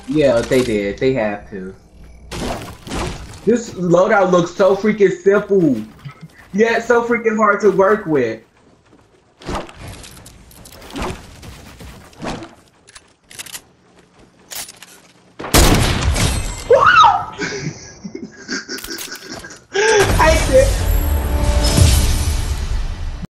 Yeah, they did. They have to. This loadout looks so freaking simple, yet so freaking hard to work with.